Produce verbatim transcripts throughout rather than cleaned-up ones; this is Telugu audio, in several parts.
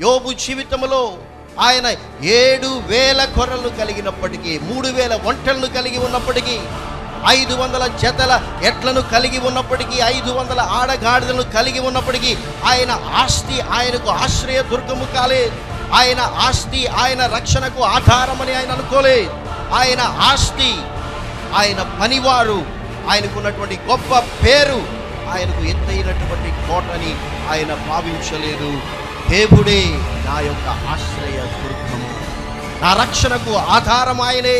యోబు జీవితంలో ఆయన ఏడు వేల గొర్రెలను కలిగినప్పటికీ, మూడు వేల ఒంటెలను కలిగి ఉన్నప్పటికీ, ఐదు వందల జతల ఎడ్లను కలిగి ఉన్నప్పటికీ, ఐదు వందల ఆడగాడిదలను కలిగి ఉన్నప్పటికీ ఆయన ఆస్తి ఆయనకు ఆశ్రయ దుర్గము కాలేదు. ఆయన ఆస్తి ఆయన రక్షణకు ఆధారమని ఆయన అనుకోలేదు. ఆయన ఆస్తి, ఆయన పనివారు, ఆయనకున్నటువంటి గొప్ప పేరు ఆయనకు ఎత్తైనటువంటి కోటని ఆయన భావించలేదు. దేవుడే నా యొక్క ఆశ్రయ దుర్గము, నా రక్షణకు ఆధారం ఆయనే,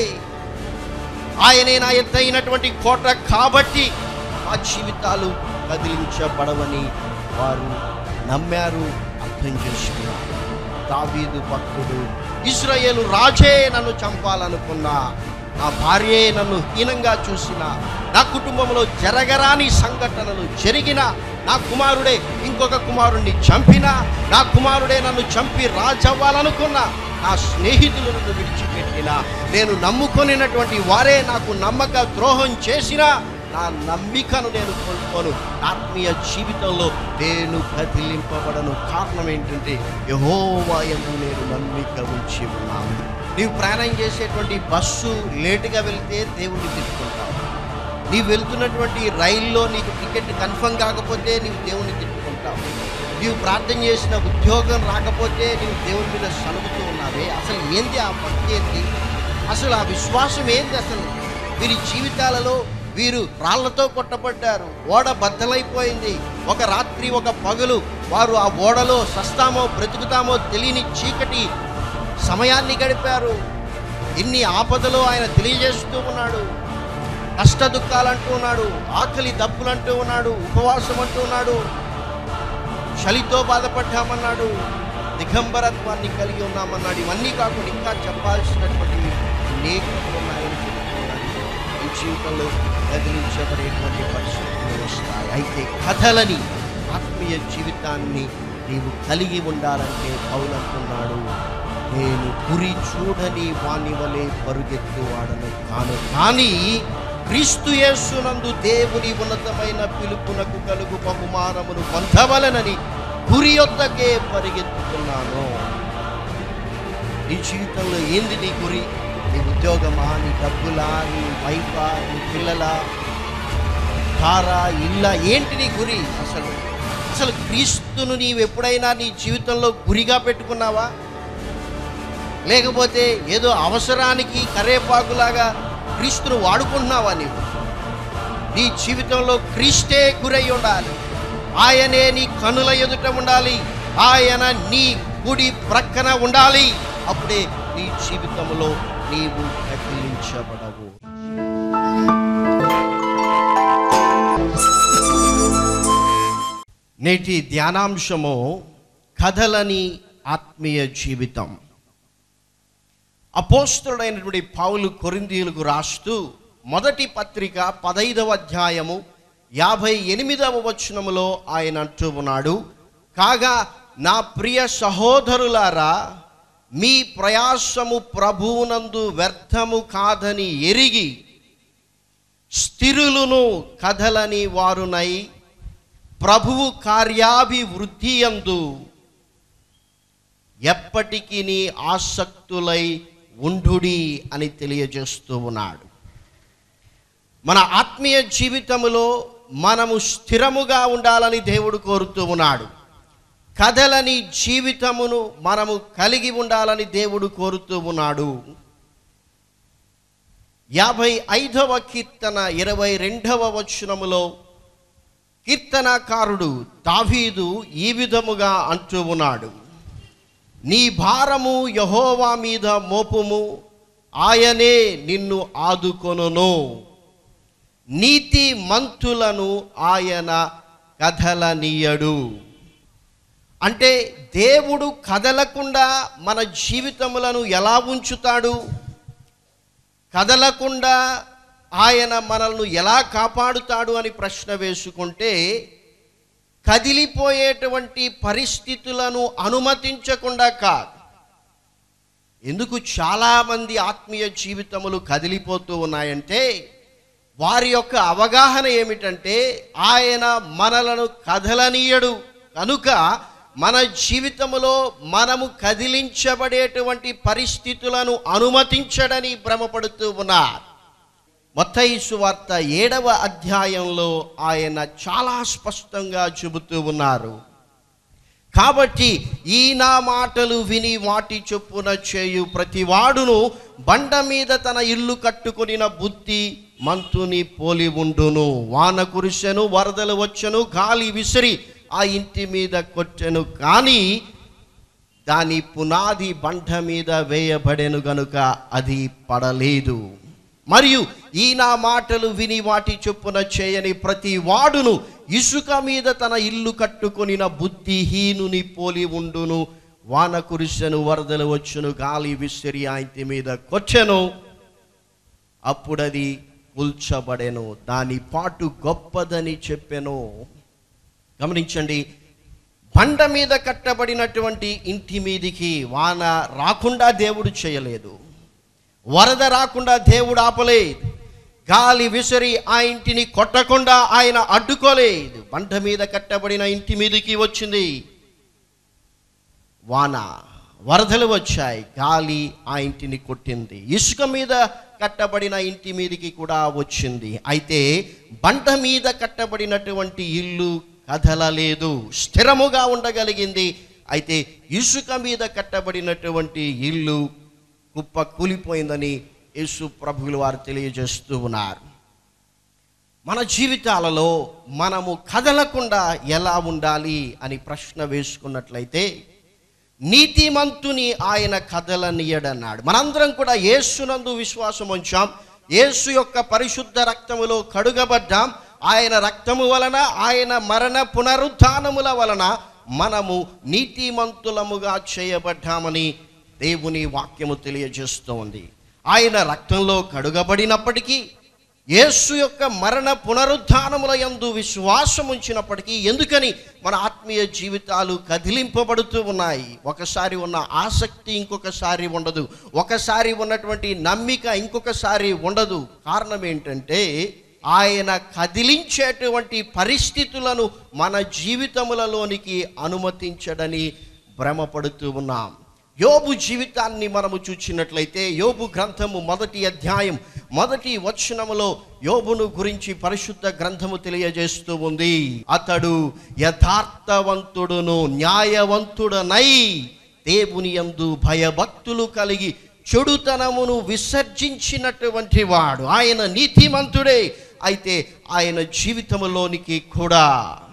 ఆయనే నా ఎత్తైనటువంటి కోట కాబట్టి మా జీవితాలు కదిలించబడవని వారు నమ్మారు, అర్థం చేసుకున్నారు. దావీదు భక్తుడు, ఇశ్రాయేలు రాజే నన్ను చంపాలనుకున్నా, నా భార్యే నన్ను హీనంగా చూసిన, నా కుటుంబంలో జరగరాని సంఘటనలు జరిగిన, నా కుమారుడే ఇంకొక కుమారుణ్ణి చంపిన, నా కుమారుడే నన్ను చంపి రాజవ్వాలనుకున్నా, నా స్నేహితులు నన్ను విడిచిపెట్టిన, నేను నమ్ముకొనినటువంటి వారే నాకు నమ్మక ద్రోహం చేసిన, నా నమ్మికను నేను కోల్పోను. ఆత్మీయ జీవితంలో నేను కదిలింపబడను. కారణం ఏంటంటే యెహోవా యందు నేను నమ్మిక ఉంచి ఉన్నాను. నీవు ప్రయాణం చేసేటువంటి బస్సు లేటుగా వెళ్తే దేవుణ్ణి తిట్టుకుంటావు. నీవు వెళ్తున్నటువంటి రైల్లో నీకు టికెట్ కన్ఫర్మ్ కాకపోతే నీవు దేవుణ్ణి తిట్టుకుంటావు. నీవు ప్రార్థన చేసిన ఉద్యోగం రాకపోతే నీవు దేవుని మీద సనుగుతూ ఉన్నావే. అసలు ఏంది ఆ భక్తి ఏంటి? అసలు ఆ విశ్వాసం ఏంది? అసలు వీరి జీవితాలలో వీరు రాళ్లతో కొట్టబడ్డారు, ఓడ బద్దలైపోయింది. ఒక రాత్రి ఒక పగలు వారు ఆ ఓడలో సస్తామో బ్రతుకుతామో తెలియని చీకటి సమయాన్ని గడిపారు. ఇన్ని ఆపదలు ఆయన తెలియజేస్తూ ఉన్నాడు. కష్ట దుఃఖాలు అంటూ ఉన్నాడు, ఆకలి దప్పులు అంటూ ఉన్నాడు, ఉపవాసం అంటూ ఉన్నాడు, చలితో బాధపడ్డామన్నాడు, దిగంబరత్వాన్ని కలిగి ఉన్నామన్నాడు. ఇవన్నీ కాకుండా ఇంకా చెప్పాల్సినటువంటి అనేకలు ఉన్నాయని చెప్తున్నాడు. ఈ జీవితంలో కదిలించబడేటువంటి పరిస్థితులు వస్తాయి. అయితే కథలని ఆత్మీయ జీవితాన్ని నీవు కలిగి ఉండాలంటే పౌలు అంటున్నాడు, నేను గురి చూడని వాని వలె పరుగెత్తు వాడను కాను, కానీ క్రీస్తు యేసునందు దేవుని ఉన్నతమైన పిలుపునకు కలుగు బహుమానమును పొందవలెనని గురి యొద్దకే పరిగెత్తుతున్నాను. నీ జీవితంలో ఏంది నీ గురి? నీ ఉద్యోగమా, నీ డబ్బులా, నీ వైఫా, నీ పిల్లలా, కారా, ఇల్లా, ఏంటి నీ గురి? అసలు అసలు క్రీస్తును నీవు ఎప్పుడైనా నీ జీవితంలో గురిగా పెట్టుకున్నావా? లేకపోతే ఏదో అవసరానికి కరేపాకులాగా క్రీస్తును వాడుకుంటున్నావా? నీవు నీ జీవితంలో క్రీస్తే గురై ఉండాలి. ఆయనే నీ కనుల ఎదుట ఉండాలి. ఆయన నీ కుడి ప్రక్కన ఉండాలి. అప్పుడే నీ జీవితంలో నీవు కదిలించబడవు. నేటి ధ్యానాంశము కథలని ఆత్మీయ జీవితం. అపోస్తలుడైనటువంటి పౌలు కొరింథీయులకు రాస్తూ మొదటి పత్రిక పదైదవ అధ్యాయము యాభై ఎనిమిదవ వచనములో ఆయన అంటూ ఉన్నాడు, కాగా నా ప్రియ సహోదరులారా, మీ ప్రయాసము ప్రభువునందు వ్యర్థము కాదని ఎరిగి స్థిరులును కథలని వారునై ప్రభువు కార్యాభివృద్ధి యందు ఎప్పటికీ నీ ఆసక్తులై ఉండుడి అని తెలియజేస్తూ ఉన్నాడు. మన ఆత్మీయ జీవితంలో మనము స్థిరముగా ఉండాలని దేవుడు కోరుతూ ఉన్నాడు. కథలని జీవితమును మనము కలిగి ఉండాలని దేవుడు కోరుతూ ఉన్నాడు. యాభై ఐదవ కీర్తన ఇరవై రెండవ వచనములో కీర్తనకారుడు దావీదు ఈ విధముగా అంటూ ఉన్నాడు, నీ భారము యెహోవా మీద మోపుము, ఆయనే నిన్ను ఆదుకొనును, నీతి మంతులను ఆయన కదలనీయడు. అంటే దేవుడు కదలకుండా మన జీవితములను ఎలా ఉంచుతాడు? కదలకుండా ఆయన మనల్ని ఎలా కాపాడుతాడు అని ప్రశ్న వేసుకుంటే, కదిలిపోయేటువంటి పరిస్థితులను అనుమతించకుండా కాదు. ఎందుకు చాలామంది ఆత్మీయ జీవితములు కదిలిపోతూ ఉన్నాయంటే, వారి యొక్క అవగాహన ఏమిటంటే ఆయన మనలను కదలనీయడు కనుక మన జీవితంలో మనము కదిలించబడేటువంటి పరిస్థితులను అనుమతించడని భ్రమపడుతూ ఉన్నారు. మత్తయి సువార్త ఏడవ అధ్యాయంలో ఆయన చాలా స్పష్టంగా చెబుతూ ఉన్నారు. కాబట్టి ఈ నా మాటలు విని వాటి చొప్పున చేయు ప్రతివాడును బండ మీద తన ఇల్లు కట్టుకొనిన బుద్ధి మంతుని పోలి ఉండును. వాన కురిసెను, వరదలు వచ్చెను, గాలి విసిరి ఆ ఇంటి మీద కొట్టెను, కానీ దాని పునాది బండ మీద వేయబడెను గనుక అది పడలేదు. మరియు ఈ నా మాటలు విని వాటి చొప్పున చేయని ప్రతి వాడును ఇసుక మీద తన ఇల్లు కట్టుకొనిన బుద్ధిహీనుని పోలి ఉండును. వాన కురిసెను, వరదలు వచ్చును, గాలి విసిరి ఆ ఇంటి మీద కొచ్చెను, అప్పుడది కూల్చబడెను, దాని పాటు గొప్పదని చెప్పెను. గమనించండి, బండ మీద కట్టబడినటువంటి ఇంటి మీదికి వాన రాకుండా దేవుడు చేయలేదు, వరద రాకుండా దేవుడు ఆపలేదు, గాలి విసిరి ఆ ఇంటిని కొట్టకుండా ఆయన అడ్డుకోలేదు. బండ మీద కట్టబడిన ఇంటి మీదకి వచ్చింది వాన, వరదలు వచ్చాయి, గాలి ఆ ఇంటిని కొట్టింది. ఇసుక మీద కట్టబడిన ఇంటి మీదకి కూడా వచ్చింది. అయితే బండ మీద కట్టబడినటువంటి ఇల్లు కదలలేదు, స్థిరముగా ఉండగలిగింది. అయితే ఇసుక మీద కట్టబడినటువంటి ఇల్లు కుప్ప కూలిపోయిందని యేసు ప్రభువుల వారు తెలియజేస్తూ ఉన్నారు. మన జీవితాలలో మనము కదలకుండా ఎలా ఉండాలి అని ప్రశ్న వేసుకున్నట్లయితే, నీతిమంతుని ఆయన కదలనీయడన్నాడు. మనందరం కూడా యేసునందు విశ్వాసం ఉంచాం, యేసు యొక్క పరిశుద్ధ రక్తములో కడుగబడ్డాం. ఆయన రక్తము వలన, ఆయన మరణ పునరుత్థానముల వలన మనము నీతిమంతులముగా చేయబడ్డామని దేవుని వాక్యము తెలియజేస్తోంది. ఆయన రక్తంలో కడుగబడినప్పటికీ, యేసు యొక్క మరణ పునరుత్థానముల యందు విశ్వాసం ఉంచినప్పటికీ, ఎందుకని మన ఆత్మీయ జీవితాలు కదిలింపబడుతూ ఉన్నాయి? ఒకసారి ఉన్న ఆసక్తి ఇంకొకసారి ఉండదు, ఒకసారి ఉన్నటువంటి నమ్మిక ఇంకొకసారి ఉండదు. కారణం ఏంటంటే, ఆయన కదిలించేటువంటి పరిస్థితులను మన జీవితములలోనికి అనుమతించడని భ్రమపడుతూ ఉన్నాం. యోబు జీవితాన్ని మనము చూచినట్లయితే, యోబు గ్రంథము మొదటి అధ్యాయం మొదటి వచనములో యోబును గురించి పరిశుద్ధ గ్రంథము తెలియజేస్తూ ఉంది. అతడు యథార్థవంతుడును న్యాయవంతుడనై దేవుని యందు భయభక్తులు కలిగి చెడుతనమును విసర్జించినటువంటి వాడు. ఆయన నీతిమంతుడే. అయితే ఆయన జీవితంలోనికి కూడా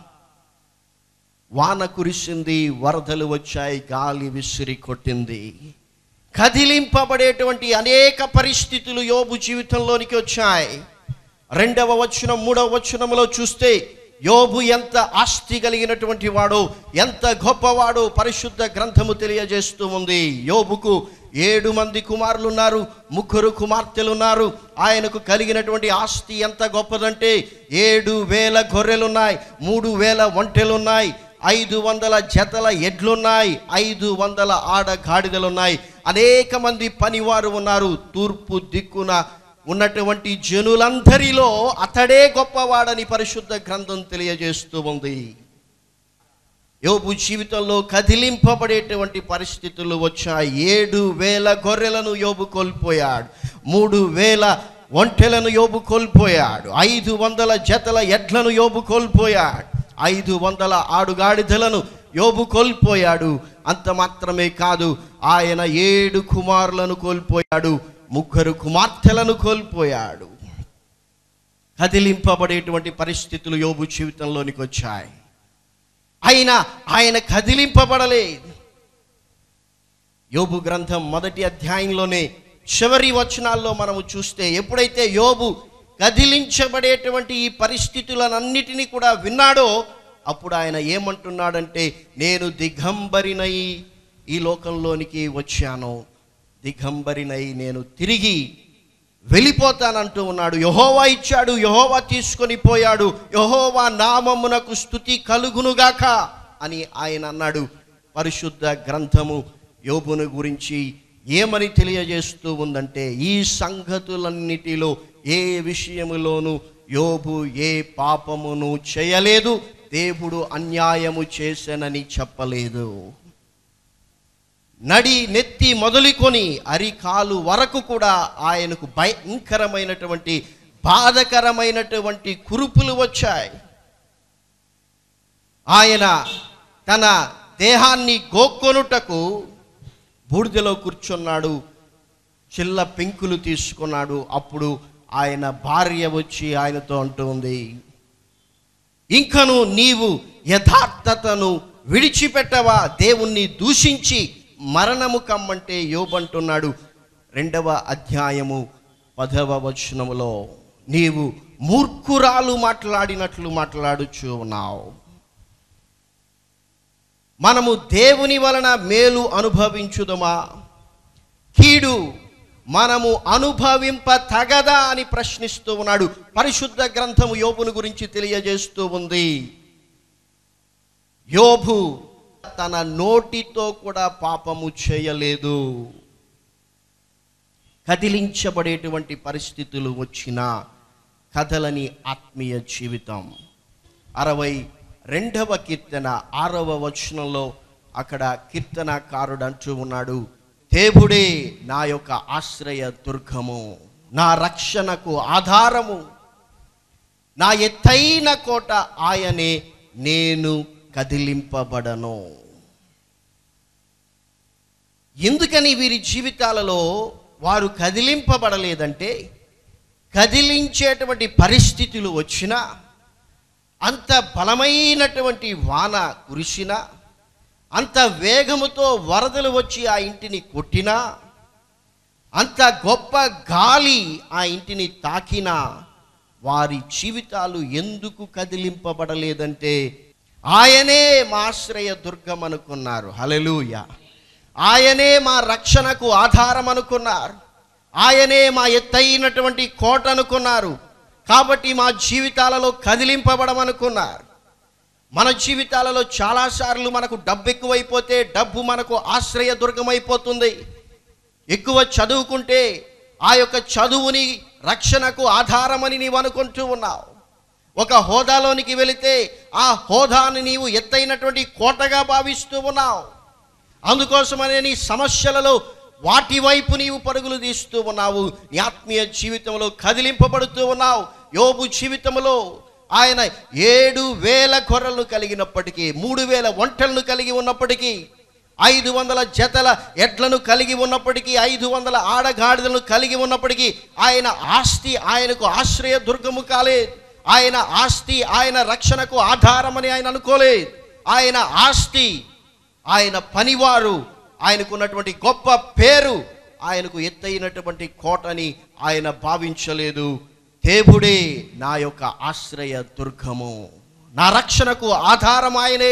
వాన కురిసింది, వరదలు వచ్చాయి, గాలి విసిరి కొట్టింది. కదిలింపబడేటువంటి అనేక పరిస్థితులు యోబు జీవితంలోనికి వచ్చాయి. రెండవ వచనం మూడవ వచనంలో చూస్తే యోబు ఎంత ఆస్తి కలిగినటువంటి వాడో, ఎంత గొప్పవాడో పరిశుద్ధ గ్రంథము తెలియజేస్తూ ఉంది. యోబుకు ఏడు మంది కుమారులు ఉన్నారు, ముగ్గురు కుమార్తెలు ఉన్నారు. ఆయనకు కలిగినటువంటి ఆస్తి ఎంత గొప్పదంటే, ఏడు వేల గొర్రెలున్నాయి, మూడు వేల ఒంటెలున్నాయి, ఐదు వందల జతల ఎడ్లున్నాయి, ఐదు వందల ఆడ గాడిదలున్నాయి, అనేక మంది పనివారు ఉన్నారు. తూర్పు దిక్కున ఉన్నటువంటి జనులందరిలో అతడే గొప్పవాడని పరిశుద్ధ గ్రంథం తెలియజేస్తూ ఉంది. యోబు జీవితంలో కదిలింపబడేటువంటి పరిస్థితులు వచ్చాయి. ఏడు వేల గొర్రెలను యోబు కోల్పోయాడు, మూడు వేల ఒంటెలను యోబు కోల్పోయాడు, ఐదు వందల జతల ఎడ్లను యోబు కోల్పోయాడు, ఐదు వందల ఆడుగాడిదలను యోబు కోల్పోయాడు. అంత మాత్రమే కాదు, ఆయన ఏడు కుమారులను కోల్పోయాడు, ముగ్గురు కుమార్తెలను కోల్పోయాడు. కదిలింపబడేటువంటి పరిస్థితులు యోబు జీవితంలోనికి వచ్చాయి. అయినా ఆయన కదిలింపబడలేదు. యోబు గ్రంథం మొదటి అధ్యాయంలోనే చివరి వచనాల్లో మనము చూస్తే, ఎప్పుడైతే యోబు కదిలించబడేటువంటి ఈ పరిస్థితులన్నిటినీ కూడా విన్నాడో, అప్పుడు ఆయన ఏమంటున్నాడంటే, నేను దిగంబరినై ఈ లోకంలోనికి వచ్చాను, దిగంబరినై నేను తిరిగి వెళ్ళిపోతానంటూ ఉన్నాడు. యెహోవా ఇచ్చాడు, యెహోవా తీసుకొని పోయాడు, యెహోవా నామమునకు స్తుతి కలుగునుగాక అని ఆయన అన్నాడు. పరిశుద్ధ గ్రంథము యోబును గురించి ఏమని తెలియజేస్తూ ఉందంటే, ఈ సంగతులన్నిటిలో ఏ విషయములోనూ యోబు ఏ పాపమును చేయలేదు, దేవుడు అన్యాయము చేశానని చెప్పలేదు. నడి నెత్తి మొదలుకొని అరికాలు వరకు కూడా ఆయనకు భయంకరమైనటువంటి బాధకరమైనటువంటి కురుపులు వచ్చాయి. ఆయన తన దేహాన్ని గోక్కొనుటకు బూడిదలో కూర్చున్నాడు, చిల్ల పెంకులు తీసుకున్నాడు. అప్పుడు ఆయన భార్య వచ్చి ఆయనతో అంటుంది, ఇంకను నీవు యథార్థతను విడిచిపెట్టవా? దేవుణ్ణి దూషించి మరణము కమ్మంటే యోబు అంటున్నాడు రెండవ అధ్యాయము పదవ వచనములో, నీవు మూర్ఖురాలు మాట్లాడినట్లు మాట్లాడుచూ ఉన్నావు. మనము దేవుని వలన మేలు అనుభవించుదమా, కీడు మనము అనుభవింప తగదా అని ప్రశ్నిస్తూ ఉన్నాడు. పరిశుద్ధ గ్రంథము యోబును గురించి తెలియజేస్తూ ఉంది. యోబు తన నోటితో కూడా పాపము చేయలేదు. కదిలించబడేటువంటి పరిస్థితులు వచ్చిన కదలని ఆత్మీయ జీవితం. అరవై రెండవ కీర్తన ఆరవ వచనంలో అక్కడ కీర్తనకారుడు అంటూ ఉన్నాడు, దేవుడే నా యొక్క ఆశ్రయ దుర్గము, నా రక్షణకు ఆధారము, నా ఎత్తైన కోట ఆయనే, నేను కదిలింపబడను. ఎందుకని వీరి జీవితాలలో వారు కదిలింపబడలేదంటే, కదిలించేటువంటి పరిస్థితులు వచ్చినా, అంత బలమైనటువంటి వాన కురిసినా, అంత వేగముతో వరదలు వచ్చి ఆ ఇంటిని కొట్టినా, అంత గొప్ప గాలి ఆ ఇంటిని తాకినా, వారి జీవితాలు ఎందుకు కదిలింపబడలేదంటే, ఆయనే మా ఆశ్రయ దుర్గం అనుకున్నారు. హల్లెలూయా. ఆయనే మా రక్షణకు ఆధారం అనుకున్నారు. ఆయనే మా ఎత్తైనటువంటి కోట అనుకున్నారు. కాబట్టి మా జీవితాలలో కదిలింపబడమనుకున్నారు. మన జీవితాలలో చాలాసార్లు మనకు డబ్బు ఎక్కువైపోతే డబ్బు మనకు ఆశ్రయ దుర్గమైపోతుంది. ఎక్కువ చదువుకుంటే ఆ యొక్క చదువుని రక్షణకు ఆధారమని నీవు అనుకుంటూ ఉన్నావు. ఒక హోదాలోనికి వెళితే ఆ హోదాని నీవు ఎత్తైనటువంటి కోటగా భావిస్తూ ఉన్నావు. అందుకోసమనే నీ సమస్యలలో వాటి వైపు నీవు పరుగులు తీస్తూ ఉన్నావు. నీ ఆత్మీయ జీవితంలో కదిలింపబడుతూ ఉన్నావు. యోబు జీవితంలో ఆయన ఏడు వేల గొర్రెలను కలిగినప్పటికీ, మూడు వేల ఒంటెలను కలిగి ఉన్నప్పటికీ, ఐదు వందల జతల ఎడ్లను కలిగి ఉన్నప్పటికీ, ఐదు వందల ఆడగాడిదలను కలిగి ఉన్నప్పటికీ, ఆయన ఆస్తి ఆయనకు ఆశ్రయ దుర్గము కాలేదు. ఆయన ఆస్తి ఆయన రక్షణకు ఆధారమని ఆయన అనుకోలేదు. ఆయన ఆస్తి, ఆయన పనివారు, ఆయనకున్నటువంటి గొప్ప పేరు ఆయనకు ఎత్తైనటువంటి కోటని ఆయన భావించలేదు. దేవుడే నా యొక్క ఆశ్రయ దుర్గము, నా రక్షణకు ఆధారం ఆయనే,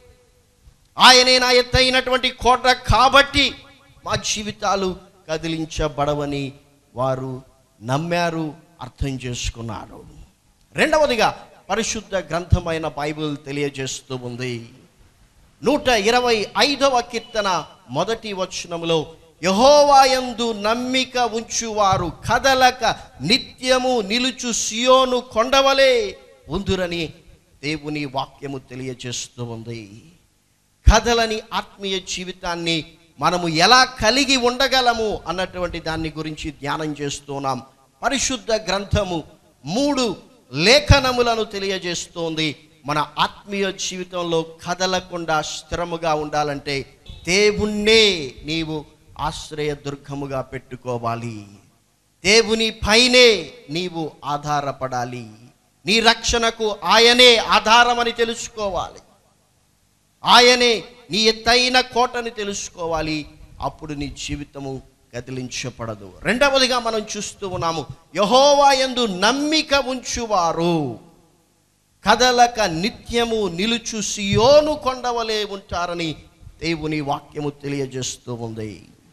ఆయనే నా ఎత్తైనటువంటి కోట కాబట్టి మా జీవితాలు కదిలించబడవని వారు నమ్మారు, అర్థం చేసుకున్నారు. రెండవదిగా పరిశుద్ధ గ్రంథమైన బైబిల్ తెలియజేస్తూ ఉంది. నూట ఇరవై ఐదవ కీర్తన మొదటి వచనములో, యెహోవా యందు నమ్మిక ఉంచువారు కదలక నిత్యము నిలుచు సియోను కొండవలే ఉందురని దేవుని వాక్యము తెలియజేస్తూ ఉంది. కదలని ఆత్మీయ జీవితాన్ని మనము ఎలా కలిగి ఉండగలము అన్నటువంటి దాన్ని గురించి ధ్యానం చేస్తున్నాం. పరిశుద్ధ గ్రంథము మూడు లేఖనములను తెలియజేస్తోంది. మన ఆత్మీయ జీవితంలో కదలకుండా స్థిరముగా ఉండాలంటే దేవుణ్ణే నీవు ఆశ్రయ దుర్గముగా పెట్టుకోవాలి. దేవుని పైనే నీవు ఆధారపడాలి. నీ రక్షణకు ఆయనే ఆధారమని తెలుసుకోవాలి. ఆయనే నీ ఎత్తైన కోటని తెలుసుకోవాలి. అప్పుడు నీ జీవితము కదిలించబడదు. రెండవదిగా మనం చూస్తూ ఉన్నాము, యెహోవా యందు నమ్మిక ఉంచువారు కదలక నిత్యము నిలుచు సియోను కొండవలే ఉంటారని దేవుని వాక్యము తెలియజేస్తూ ఉంది.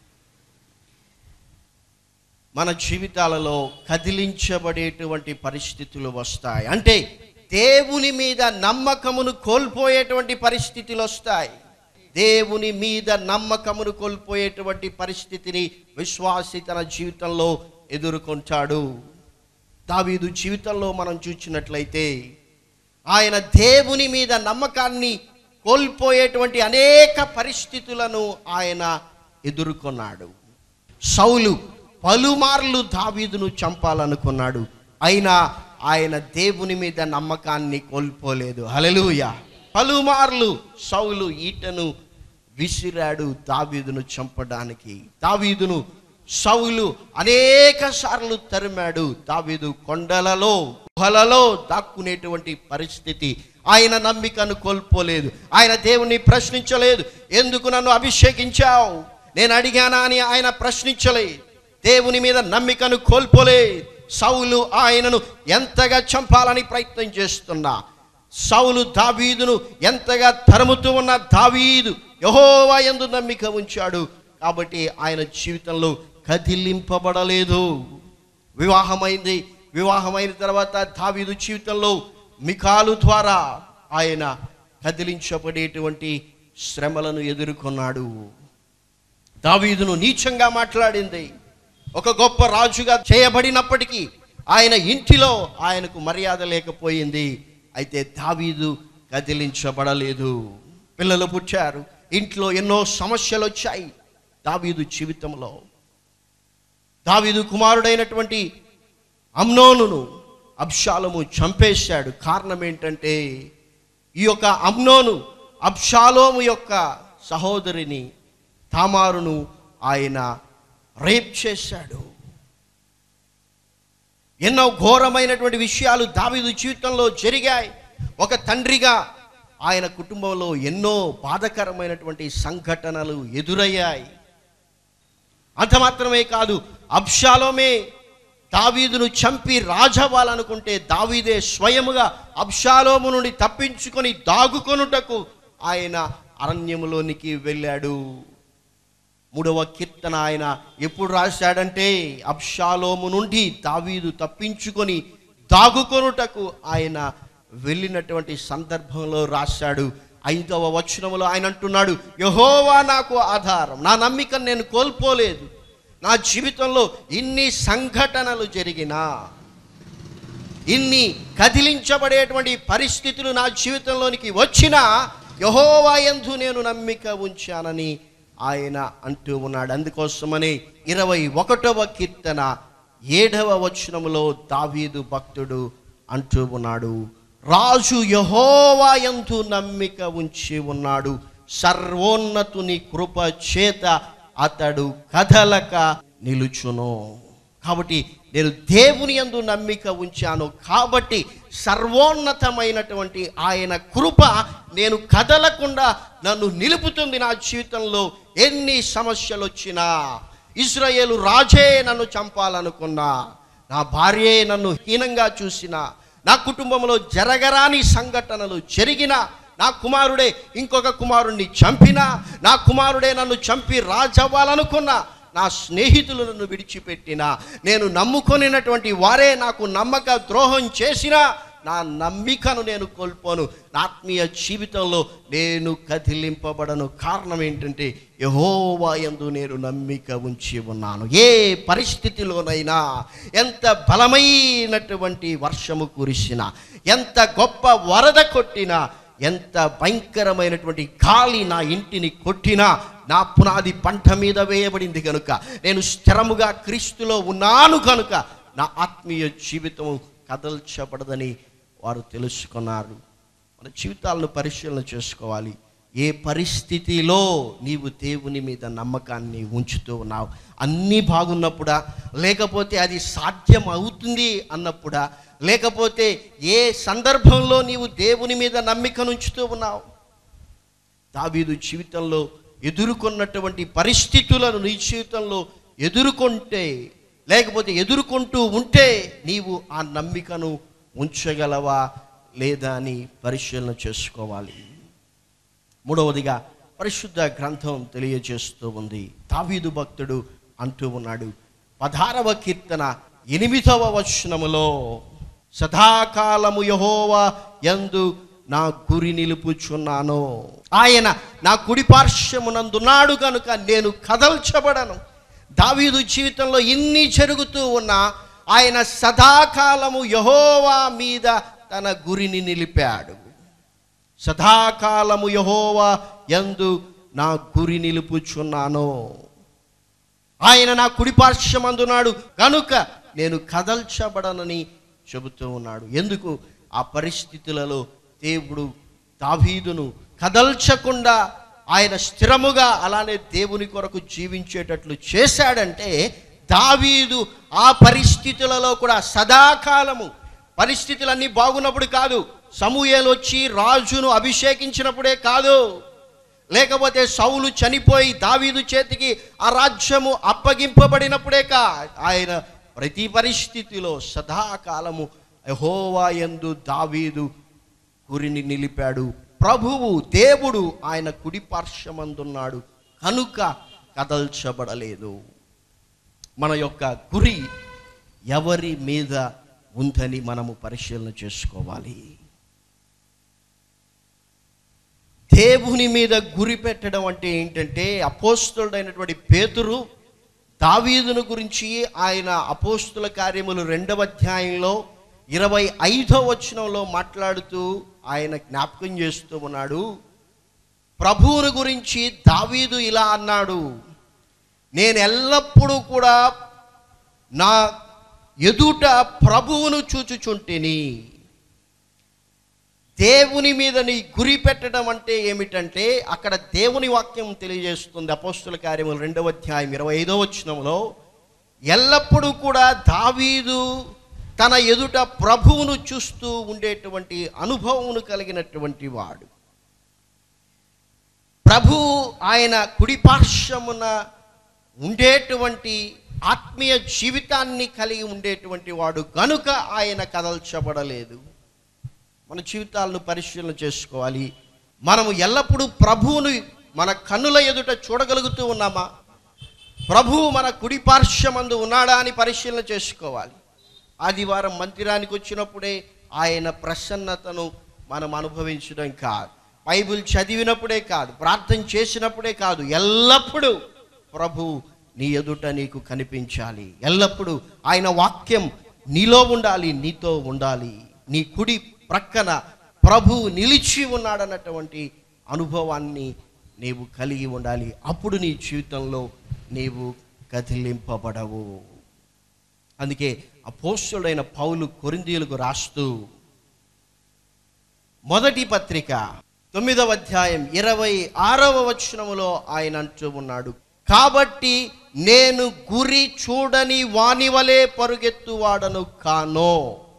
మన జీవితాలలో కదిలించబడేటువంటి పరిస్థితులు వస్తాయి. అంటే దేవుని మీద నమ్మకమును కోల్పోయేటువంటి పరిస్థితులు వస్తాయి. దేవుని మీద నమ్మకమును కోల్పోయేటువంటి పరిస్థితిని విశ్వాసి తన జీవితంలో ఎదుర్కొంటాడు. దావీదు జీవితంలో మనం చూసినట్లయితే ఆయన దేవుని మీద నమ్మకాన్ని కోల్పోయేటువంటి అనేక పరిస్థితులను ఆయన ఎదుర్కొన్నాడు. సౌలు పలుమార్లు దావీదును చంపాలనుకున్నాడు, అయినా ఆయన దేవుని మీద నమ్మకాన్ని కోల్పోలేదు. హల్లెలూయా. పలుమార్లు సౌలు ఈటను విసిరాడు దావీదును చంపడానికి. దావీదును సౌలు అనేక సార్లు తరిమాడు. దావీదు కొండలలో గుహలలో దాక్కునేటువంటి పరిస్థితి. ఆయన నమ్మికను కోల్పోలేదు. ఆయన దేవుని ప్రశ్నించలేదు, ఎందుకు నన్ను అభిషేకించావు, నేను అడిగానా అని ఆయన ప్రశ్నించలేదు. దేవుని మీద నమ్మికను కోల్పోలేదు. సౌలు ఆయనను ఎంతగా చంపాలని ప్రయత్నం చేస్తున్నా, సౌలు దావీదును ఎంతగా తరుముతూ ఉన్న దావీదు యెహోవా యందు నమ్మిక ఉంచాడు. కాబట్టి ఆయన జీవితంలో కదిలింపబడలేదు. వివాహమైంది. వివాహమైన తర్వాత దావీదు జీవితంలో మికాలు ద్వారా ఆయన కదిలించబడేటువంటి శ్రమలను ఎదుర్కొన్నాడు. దావీదును నీచంగా మాట్లాడింది. ఒక గొప్ప రాజుగా చేయబడినప్పటికీ ఆయన ఇంటిలో ఆయనకు మర్యాద లేకపోయింది. అయితే దావీదు కదిలించబడలేదు. పిల్లలు పుట్టారు, ఇంట్లో ఎన్నో సమస్యలు వచ్చాయి దావీదు జీవితంలో. దావీదు కుమారుడైనటువంటి అమ్నోనును అబ్షాలోము చంపేశాడు. కారణం ఏంటంటే ఈ యొక్క అమ్నోను అబ్షాలోము యొక్క సహోదరిని తామారును ఆయన రేప్ చేశాడు. ఎన్నో ఘోరమైనటువంటి విషయాలు దావీదు జీవితంలో జరిగాయి. ఒక తండ్రిగా ఆయన కుటుంబంలో ఎన్నో బాధకరమైనటువంటి సంఘటనలు ఎదురయ్యాయి. అంత మాత్రమే కాదు, అబ్షాలోమే దావీదును చంపి రాజవ్వాలనుకుంటే దావీదే స్వయముగా అబ్షాలోము నుండి తప్పించుకొని దాగుకొనుటకు ఆయన అరణ్యములోనికి వెళ్ళాడు. మూడవ కీర్తన ఆయన ఎప్పుడు రాశాడంటే అబ్షాలోము నుండి దావీదు తప్పించుకొని దాగుకొనుటకు ఆయన వెళ్ళినటువంటి సందర్భంలో రాశాడు. ఐదవ వచనములో ఆయన అంటున్నాడు, యెహోవా నాకు ఆధారం, నా నమ్మికను నేను కోల్పోలేదు. నా జీవితంలో ఇన్ని సంఘటనలు జరిగినా, ఇన్ని కదిలించబడేటువంటి పరిస్థితులు నా జీవితంలోనికి వచ్చినా యెహోవా యందు నేను నమ్మిక ఉంచానని ఆయన అంటూ ఉన్నాడు. అందుకోసమని ఇరవై ఒకటవ కీర్తన ఏడవ వచనములో దావీదు భక్తుడు అంటూ ఉన్నాడు, రాజు యెహోవా యందు నమ్మిక ఉంచి ఉన్నాడు, సర్వోన్నతుని కృప చేత అతడు కదలక నిలుచును. కాబట్టి నేను దేవుని యందు నమ్మిక ఉంచాను కాబట్టి సర్వోన్నతమైనటువంటి ఆయన కృప నేను కదలకుండా నన్ను నిలుపుతుంది. నా జీవితంలో ఎన్ని సమస్యలు వచ్చినా, ఇశ్రాయేలు రాజే నన్ను చంపాలనుకున్నా, నా భార్యే నన్ను హీనంగా చూసినా, నా కుటుంబంలో జరగరాని సంఘటనలు జరిగినా, నా కుమారుడే ఇంకొక కుమారుణ్ణి చంపినా, నా కుమారుడే నన్ను చంపి రాజవ్వాలనుకున్నా, నా స్నేహితులు నన్ను విడిచిపెట్టినా, నేను నమ్ముకొనినటువంటి వారే నాకు నమ్మక ద్రోహం చేసినా నా నమ్మికను నేను కోల్పోను. నా ఆత్మీయ జీవితంలో నేను కదిలింపబడను. కారణం ఏంటంటే యెహోవా యందు నేను నమ్మిక ఉంచి ఉన్నాను. ఏ పరిస్థితిలోనైనా, ఎంత బలమైనటువంటి వర్షము కురిసినా, ఎంత గొప్ప వరద కొట్టినా, ఎంత భయంకరమైనటువంటి గాలి నా ఇంటిని కొట్టినా, నా పునాది పంట మీద వేయబడింది కనుక, నేను స్థిరముగా క్రీస్తులో ఉన్నాను కనుక నా ఆత్మీయ జీవితము కదల్చబడదని వారు తెలుసుకున్నారు. మన జీవితాలను పరిశీలన చేసుకోవాలి. ఏ పరిస్థితిలో నీవు దేవుని మీద నమ్మకాన్ని ఉంచుతూ ఉన్నావు? అన్నీ బాగున్నప్పుడా, లేకపోతే అది సాధ్యం అవుతుంది అన్నప్పుడా, లేకపోతే ఏ సందర్భంలో నీవు దేవుని మీద నమ్మికను ఉంచుతూ ఉన్నావు? దావీదు జీవితంలో ఎదుర్కొన్నటువంటి పరిస్థితులను నీ జీవితంలో ఎదుర్కొంటే, లేకపోతే ఎదుర్కొంటూ ఉంటే నీవు ఆ నమ్మికను ఉంచగలవా లేదా అని పరిశీలన చేసుకోవాలి. మూడవదిగా పరిశుద్ధ గ్రంథం తెలియజేస్తూ ఉంది. దావీదు భక్తుడు అంటూ ఉన్నాడు, పదహారవ కీర్తన ఎనిమిదవ వచనములో, సదాకాలము యెహోవా యందు నా గురి నిలుపుచున్నాను, ఆయన నా కుడి పార్శ్వమునందున్నాడు కనుక నేను కదల్చబడను. దావీదు జీవితంలో ఇన్ని జరుగుతూ ఉన్నా ఆయన సదాకాలము యెహోవా మీద తన గురిని నిలిపాడు. సదాకాలము యెహోవా యందు నా గురి నిలుపుచున్నాను. ఆయన నా కుడిపార్శ్వమందున్నాడు కనుక నేను కదల్చబడనని చెబుతూ ఉన్నాడు. ఎందుకు? ఆ పరిస్థితులలో దేవుడు దావీదును కదల్చకుండా ఆయన స్థిరముగా అలానే దేవుని కొరకు జీవించేటట్లు చేశాడంటే, దావీదు ఆ పరిస్థితులలో కూడా సదాకాలము, పరిస్థితులన్నీ బాగున్నప్పుడు కాదు, సమూయేలు వచ్చి రాజును అభిషేకించినప్పుడే కాదు, లేకపోతే సౌలు చనిపోయి దావీదు చేతికి ఆ రాజ్యము అప్పగింపబడినప్పుడే కా ఆయన ప్రతి పరిస్థితిలో సదాకాలము యెహోవా యందు దావీదు గురిని నిలిపాడు. ప్రభువు దేవుడు ఆయన కుడి పార్శ్వమందున్నాడు కనుక కదల్చబడలేదు. మన యొక్క గురి ఎవరి మీద ఉందని మనము పరిశీలన చేసుకోవాలి. దేవుని మీద గురి పెట్టడం అంటే ఏంటంటే, అపోస్తలుడైనటువంటి పేతురు దావీదును గురించి ఆయన అపోస్తుల కార్యములు రెండవ అధ్యాయంలో ఇరవై ఐదవ వచనంలో మాట్లాడుతూ ఆయన జ్ఞాపకం చేస్తూ ఉన్నాడు. ప్రభువుని గురించి దావీదు ఇలా అన్నాడు, నేను ఎల్లప్పుడూ కూడా నా ఎదుట ప్రభువును చూచుచుంటిని. దేవుని మీద నీ గురి పెట్టడం అంటే ఏమిటంటే, అక్కడ దేవుని వాక్యం తెలియజేస్తుంది. అపోస్తుల కార్యములు రెండవ అధ్యాయం ఇరవై ఐదవ వచనంలో ఎల్లప్పుడూ కూడా దావీదు తన ఎదుట ప్రభువును చూస్తూ ఉండేటువంటి అనుభవమును కలిగినటువంటి వాడు. ప్రభు ఆయన కుడిపార్శ్వమున ఉండేటువంటి ఆత్మీయ జీవితాన్ని కలిగి ఉండేటువంటి వాడు కనుక ఆయన కదల్చబడలేదు. మన జీవితాలను పరిశీలన చేసుకోవాలి. మనము ఎల్లప్పుడూ ప్రభువును మన కన్నుల ఎదుట చూడగలుగుతూ ఉన్నామా? ప్రభువు మన కుడిపార్శ్వమందు ఉన్నాడా అని పరిశీలన చేసుకోవాలి. ఆదివారం మందిరానికి వచ్చినప్పుడే ఆయన ప్రసన్నతను మనం అనుభవించడం కాదు, బైబిల్ చదివినప్పుడే కాదు, ప్రార్థన చేసినప్పుడే కాదు, ఎల్లప్పుడూ ప్రభు నీ ఎదుట నీకు కనిపించాలి. ఎల్లప్పుడూ ఆయన వాక్యం నీలో ఉండాలి, నీతో ఉండాలి. నీ కుడి ప్రక్కన ప్రభు నిలిచి ఉన్నాడన్నటువంటి అనుభవాన్ని నీవు కలిగి ఉండాలి. అప్పుడు నీ జీవితంలో నీవు కదిలింపబడవు. అందుకే అపోస్తలుడైన పౌలు కొరింథీయులకు రాస్తూ మొదటి పత్రిక తొమ్మిదవ అధ్యాయం ఇరవై ఆరవ వచనములో ఆయన అంటూ ఉన్నాడు, కాబట్టి నేను గురి చూడని వాని వలె పరుగెత్తువాడను కానో.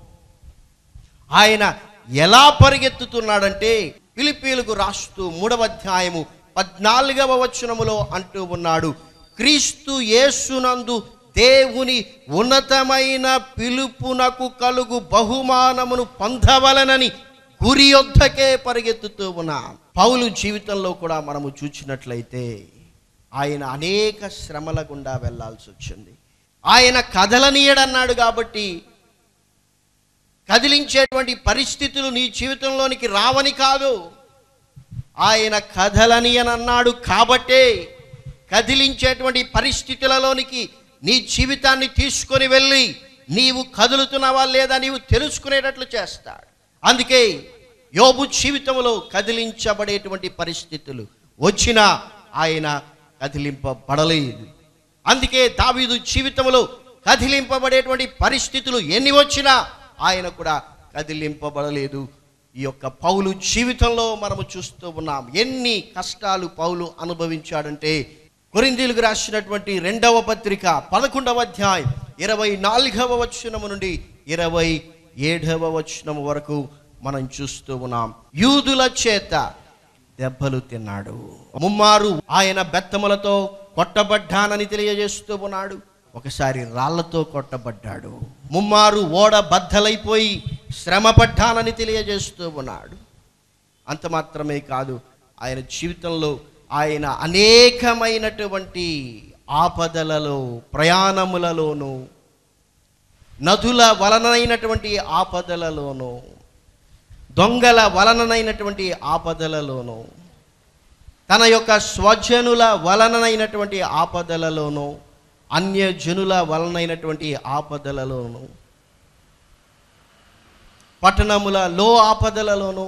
ఆయన ఎలా పరిగెత్తుతున్నాడంటే, ఫిలిప్పీయులకు రాస్తూ మూడవ అధ్యాయము పద్నాలుగవ వచనములో అంటూ ఉన్నాడు, క్రీస్తు యేసునందు దేవుని ఉన్నతమైన పిలుపునకు కలుగు బహుమానమును పొందవలనని గురి యొద్దకే పరిగెత్తుతూ ఉన్నా. పౌలు జీవితంలో కూడా మనము చూసినట్లయితే ఆయన అనేక శ్రమల గుండా వెళ్ళాల్సి వచ్చింది. ఆయన కదలనీయడన్నాడు కాబట్టి కదిలించేటువంటి పరిస్థితులు నీ జీవితంలోనికి రావని కాదు, ఆయన కదలనీయనన్నాడు కాబట్టే కదిలించేటువంటి పరిస్థితులలోనికి నీ జీవితాన్ని తీసుకొని వెళ్ళి నీవు కదులుతున్నావా లేదా నీవు తెలుసుకునేటట్లు చేస్తాడు. అందుకే యోబు జీవితంలో కదిలించబడేటువంటి పరిస్థితులు వచ్చినా ఆయన కదిలింపబడలేదు. అందుకే దావీదు జీవితంలో కదిలింపబడేటువంటి పరిస్థితులు ఎన్ని వచ్చినా ఆయన కూడా కదిలింపబడలేదు. ఈ యొక్క పౌలు జీవితంలో మనము చూస్తూ ఉన్నాం. ఎన్ని కష్టాలు పౌలు అనుభవించాడంటే, కొరింథీయులకు రాసినటువంటి రెండవ పత్రిక పదకొండవ అధ్యాయం ఇరవై నాలుగవ వచనము నుండి ఇరవై ఏడవ వచనము వరకు మనం చూస్తూ ఉన్నాం. యూదుల చేత దెబ్బలు తిన్నాడు, ముమ్మారు ఆయన బెత్తములతో కొట్టబడ్డానని తెలియజేస్తూ ఉన్నాడు. ఒకసారి రాళ్లతో కొట్టబడ్డాడు, ముమ్మారు ఓడ బద్దలైపోయి శ్రమ పడ్డానని తెలియజేస్తూ ఉన్నాడు. అంత మాత్రమే కాదు, ఆయన జీవితంలో ఆయన అనేకమైనటువంటి ఆపదలలో, ప్రయాణములలోనూ, నదుల వలనైనటువంటి ఆపదలలోనూ, దొంగల వలనైనటువంటి ఆపదలలోనూ, తన యొక్క స్వజనుల వలనైనటువంటి ఆపదలలోనూ, అన్యజనుల వలనైనటువంటి ఆపదలలోనూ పట్టణములలో ఆపదలలోను,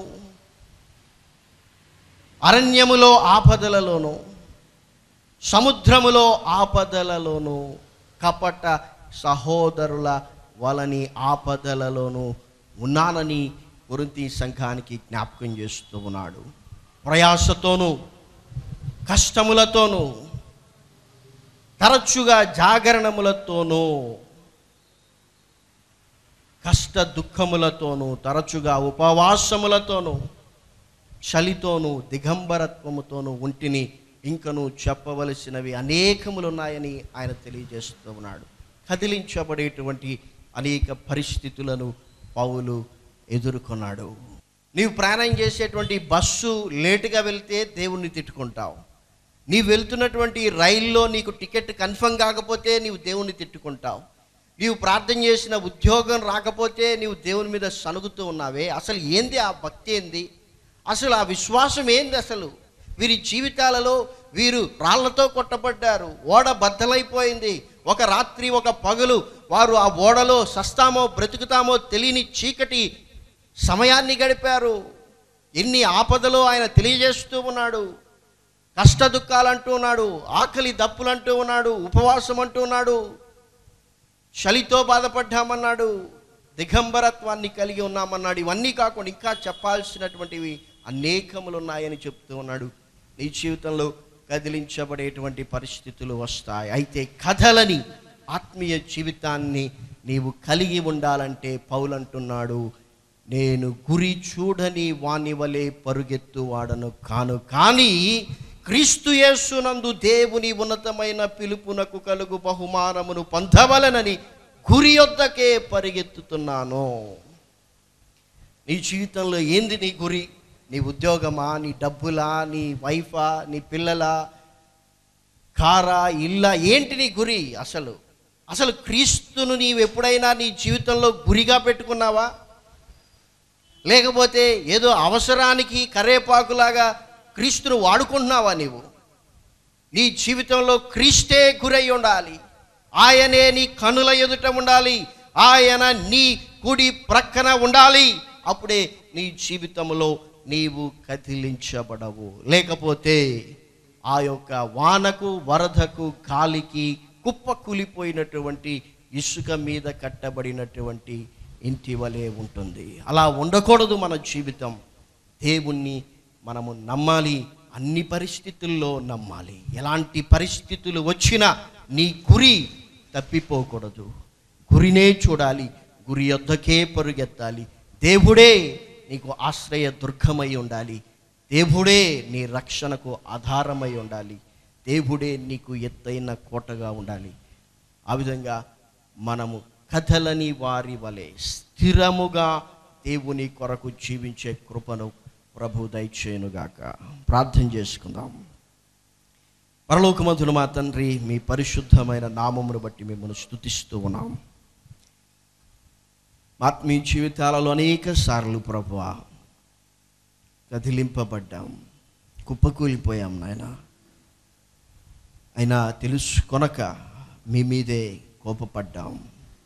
అరణ్యములో ఆపదలలోను, సముద్రములో ఆపదలలోను, కపట సహోదరుల వలని ఆపదలలోను ఉన్నానని కొరింథీ సంఘానికి జ్ఞాపకం చేస్తూ ఉన్నాడు. ప్రయాసతోనూ కష్టములతోనూ తరచుగా జాగరణములతోనూ కష్ట దుఃఖములతోనూ తరచుగా ఉపవాసములతోనూ చలితోనూ దిగంబరత్వముతోనూ ఉంటిని, ఇంకను చెప్పవలసినవి అనేకములు ఉన్నాయని ఆయన తెలియజేస్తూ ఉన్నాడు. కదిలించబడేటువంటి అనేక పరిస్థితులను పౌలు ఎదుర్కొన్నాడు. నీవు ప్రయాణం చేసేటువంటి బస్సు లేటుగా వెళ్తే దేవుణ్ణి తిట్టుకుంటావు. నీవు వెళ్తున్నటువంటి రైల్లో నీకు టికెట్ కన్ఫర్మ్ కాకపోతే నీవు దేవుణ్ణి తిట్టుకుంటావు. నీవు ప్రార్థన చేసిన ఉద్యోగం రాకపోతే నీవు దేవుని మీద సనుగుతూ ఉన్నావే. అసలు ఏంది ఆ భక్తి, ఏంది అసలు ఆ విశ్వాసం ఏంది? అసలు వీరి జీవితాలలో వీరు రాళ్లతో కొట్టబడ్డారు, ఓడ బద్దలైపోయింది. ఒక రాత్రి ఒక పగలు వారు ఆ ఓడలో సస్తామో బ్రతుకుతామో తెలియని చీకటి సమయాన్ని గడిపారు. ఎన్ని ఆపదలో ఆయన తెలియజేస్తూ ఉన్నాడు. కష్ట దుఃఖాలు అంటూ ఉన్నాడు, ఆకలి దప్పులు అంటూ ఉన్నాడు, ఉపవాసం అంటూ ఉన్నాడు, చలితో బాధపడ్డామన్నాడు, దిగంబరత్వాన్ని కలిగి ఉన్నామన్నాడు. ఇవన్నీ కాకుండా ఇంకా చెప్పాల్సినటువంటివి అనేకములు ఉన్నాయని చెప్తూ ఉన్నాడు. నీ జీవితంలో కదిలించబడేటువంటి పరిస్థితులు వస్తాయి. అయితే కథలని ఆత్మీయ జీవితాన్ని నీవు కలిగి ఉండాలంటే పౌలు అంటున్నాడు, నేను గురి చూడని వాని వలె పరుగెత్తు వాడను కాను, కానీ క్రీస్తు యేసునందు దేవుని ఉన్నతమైన పిలుపునకు కలుగు బహుమానమును పొందవలనని గురి యొద్దకే పరిగెత్తుతున్నాను. నీ జీవితంలో ఏంది నీ గురి? నీ ఉద్యోగమా, నీ డబ్బులా, నీ వైఫా, నీ పిల్లలా, కారా, ఇల్లా, ఏంటి నీ గురి? అసలు అసలు క్రీస్తును నీవు ఎప్పుడైనా నీ జీవితంలో గురిగా పెట్టుకున్నావా? లేకపోతే ఏదో అవసరానికి కరేపాకులాగా క్రీస్తును వాడుకుంటున్నావా? నీవు నీ జీవితంలో క్రీస్తే గురై ఉండాలి. ఆయనే నీ కనుల ఎదుట ఉండాలి. ఆయన నీ కుడి ప్రక్కన ఉండాలి. అప్పుడే నీ జీవితంలో నీవు కదిలించబడవు. లేకపోతే ఆ యొక్క వానకు, వరదకు, గాలికి కుప్ప కూలిపోయినటువంటి ఇసుక మీద కట్టబడినటువంటి ఇంటి వలె ఉంటుంది. అలా ఉండకూడదు మన జీవితం. దేవుణ్ణి మనము నమ్మాలి, అన్ని పరిస్థితుల్లో నమ్మాలి. ఎలాంటి పరిస్థితులు వచ్చినా నీ గురి తప్పిపోకూడదు. గురినే చూడాలి, గురి యొద్దకే పరుగెత్తాలి. దేవుడే నీకు ఆశ్రయ దుర్గమై ఉండాలి. దేవుడే నీ రక్షణకు ఆధారమై ఉండాలి. దేవుడే నీకు ఎత్తైన కోటగా ఉండాలి. ఆ విధంగా మనము కథలని వారి వలె స్థిరముగా దేవుని కొరకు జీవించే కృపను ప్రభు దయచేయునుగాక. ప్రార్థన చేసుకుందాం. పరలోకమందున మా తండ్రి, మీ పరిశుద్ధమైన నామమును బట్టి మిమ్మల్ని స్తుతిస్తూ ఉన్నాం. ఆత్మీయ జీవితాలలో అనేక సార్లు ప్రభువా కదిలింపబడ్డాం, కుప్పకూలిపోయాం నాయన. అయినా తెలుసుకొనక మీ మీదే కోపపడ్డాం.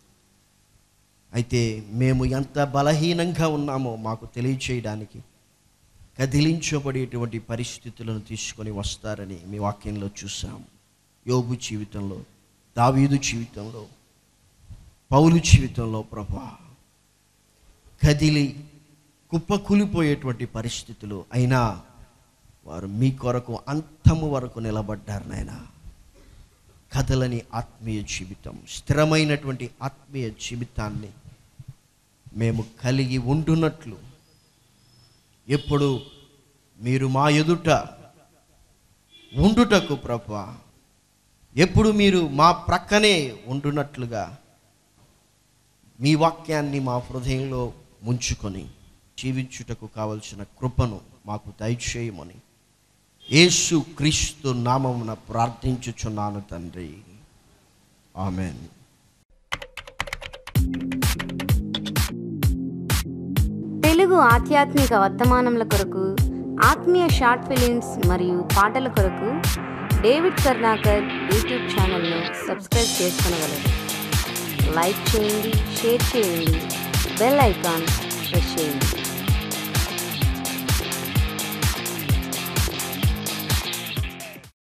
అయితే మేము ఎంత బలహీనంగా ఉన్నామో మాకు తెలియచేయడానికి కదిలించబడేటువంటి పరిస్థితులను తీసుకొని వస్తారని మీ వాక్యంలో చూసాం. యోబు జీవితంలో, దావీదు జీవితంలో, పౌలు జీవితంలో ప్రభువా కదిలి కుప్పకూలిపోయేటువంటి పరిస్థితులు అయినా వారు మీ కొరకు అంతము వరకు నిలబడ్డారు నాయన. కథలని ఆత్మీయ జీవితం, స్థిరమైనటువంటి ఆత్మీయ జీవితాన్ని మేము కలిగి ఉంటున్నట్లు ఎప్పుడు మీరు మా ఎదుట ఉండుటకు ప్రభువా, ఎప్పుడు మీరు మా ప్రక్కనే ఉండునట్లుగా మీ వాక్యాన్ని మా హృదయంలో ముంచుకొని జీవించుటకు కావలసిన కృపను మాకు దయచేయమని యేసు క్రీస్తు నామమున ప్రార్థించుచున్నాను తండ్రి. ఆమెన్. తెలుగు ఆధ్యాత్మిక వర్తమానముల కొరకు, ఆత్మీయ షార్ట్ ఫిలిమ్స్ మరియు పాటల కొరకు డేవిడ్ కర్ణాకర్ యూట్యూబ్ ఛానల్ను సబ్స్క్రైబ్ చేసుకొనగలరు. లైక్ చేయండి, షేర్ చేయండి, బెల్ ఐకాన్ ప్రెస్ చేయండి.